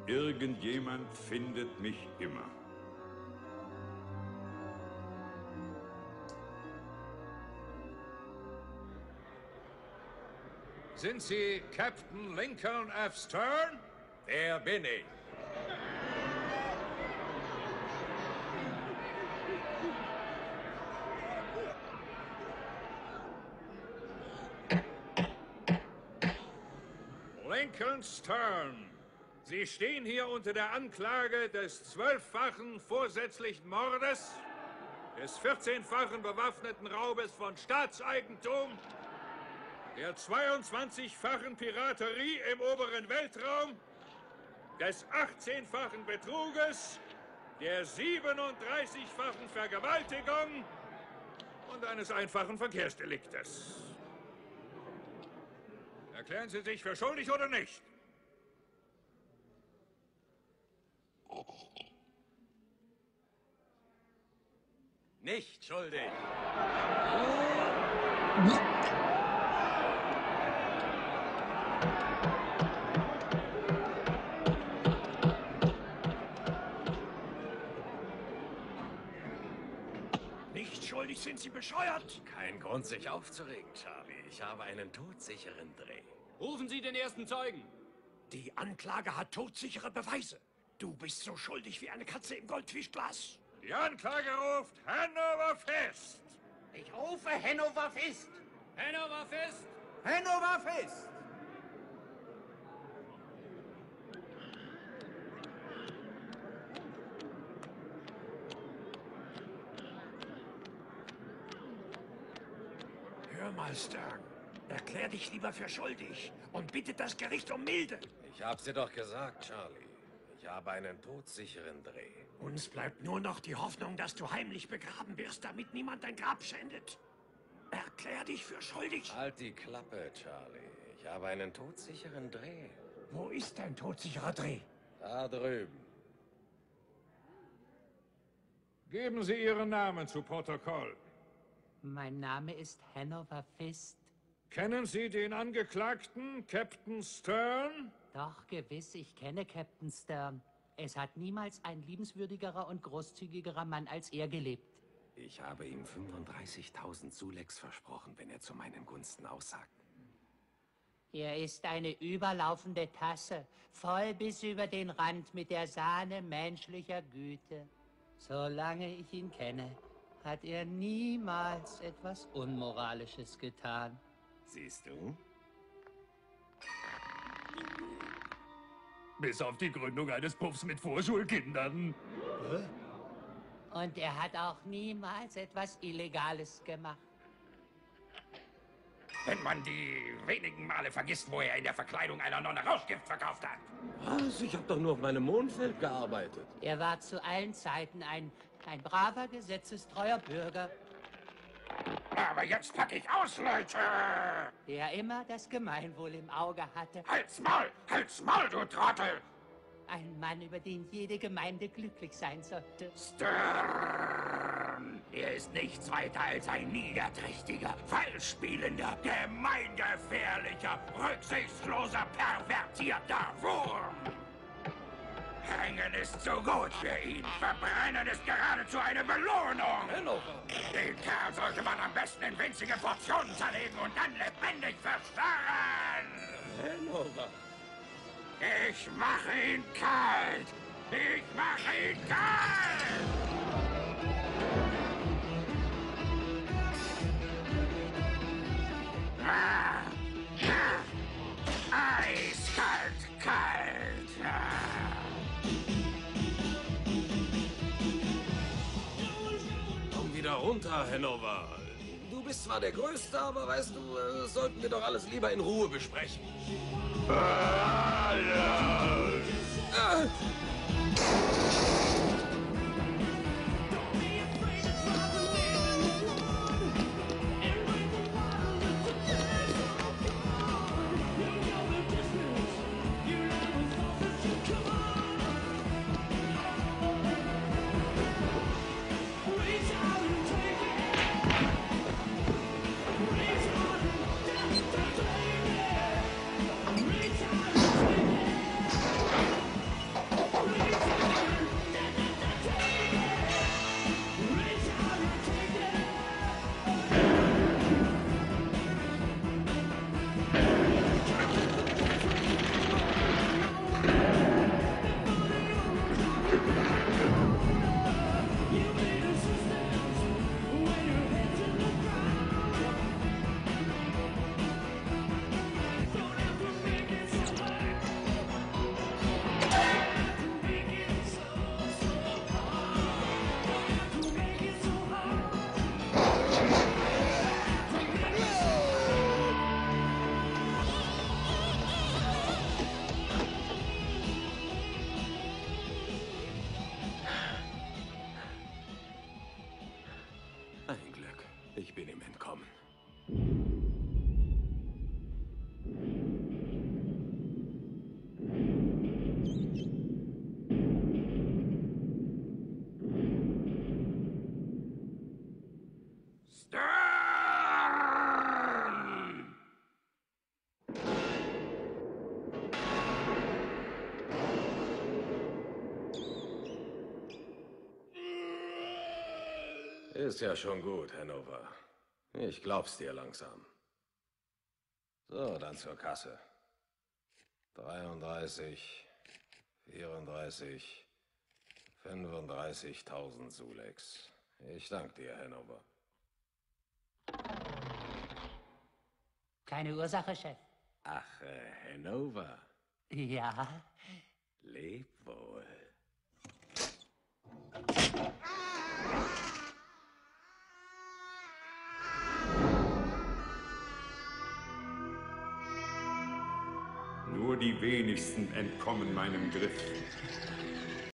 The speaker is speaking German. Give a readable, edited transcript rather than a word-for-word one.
Irgendjemand findet mich immer. Sind Sie Captain Lincoln F. Stern? Der bin ich. Lincoln Stern, Sie stehen hier unter der Anklage des 12-fachen vorsätzlichen Mordes, des 14-fachen bewaffneten Raubes von Staatseigentum, der 22-fachen Piraterie im oberen Weltraum, des 18-fachen Betruges, der 37-fachen Vergewaltigung und eines einfachen Verkehrsdeliktes. Erklären Sie sich für schuldig oder nicht? Nicht schuldig. Nicht schuldig, sind Sie bescheuert? Kein Grund, sich aufzuregen, Charlie. Ich habe einen todsicheren Dreh. Rufen Sie den ersten Zeugen. Die Anklage hat todsichere Beweise. Du bist so schuldig wie eine Katze im Goldfischglas. Die Anklage ruft Hanover Fest. Ich rufe Hanover Fest. Hanover Fest! Hanover Fest! Hör mal, Stern. Erklär dich lieber für schuldig und bitte das Gericht um Milde. Ich hab's dir doch gesagt, Charlie. Ich habe einen todsicheren Dreh. Uns bleibt nur noch die Hoffnung, dass du heimlich begraben wirst, damit niemand dein Grab schändet. Erklär dich für schuldig. Halt die Klappe, Charlie. Ich habe einen todsicheren Dreh. Wo ist dein todsicherer Dreh? Da drüben. Geben Sie Ihren Namen zu Protokoll. Mein Name ist Hanover Fist. Kennen Sie den Angeklagten, Captain Stern? Doch, gewiss, ich kenne Captain Stern. Es hat niemals ein liebenswürdigerer und großzügigerer Mann als er gelebt. Ich habe ihm 35.000 Sulex versprochen, wenn er zu meinen Gunsten aussagt. Er ist eine überlaufende Tasse, voll bis über den Rand mit der Sahne menschlicher Güte. Solange ich ihn kenne, hat er niemals etwas Unmoralisches getan. Siehst du? Bis auf die Gründung eines Puffs mit Vorschulkindern. Und er hat auch niemals etwas Illegales gemacht. Wenn man die wenigen Male vergisst, wo er in der Verkleidung einer Nonne Rauschgift verkauft hat. Was? Ich habe doch nur auf meinem Mondfeld gearbeitet. Er war zu allen Zeiten ein braver, gesetzestreuer Bürger, Aber jetzt pack ich aus, Leute! der immer das Gemeinwohl im Auge hatte. Halt's Maul, du Trottel! Ein Mann, über den jede Gemeinde glücklich sein sollte. Stern! Er ist nichts weiter als ein niederträchtiger, falschspielender, gemeingefährlicher, rücksichtsloser, pervertierter Wurm! Hängen ist so gut für ihn. Verbrennen ist geradezu eine Belohnung. Hanover! Den Kerl sollte man am besten in winzige Portionen zerlegen und dann lebendig verstarren. Hanover! Ich mache ihn kalt. Ich mache ihn kalt. Eiskalt, kalt. Komm wieder runter, Hanover. Du bist zwar der Größte, aber weißt du, sollten wir doch alles lieber in Ruhe besprechen. Ist ja schon gut, Hanover. Ich glaub's dir langsam. So, dann zur Kasse. 33, 34, 35.000 Sulex. Ich danke dir, Hanover. Keine Ursache, Chef. Ach, Hanover. Ja. Leb wohl. Nur die wenigsten entkommen meinem Griff.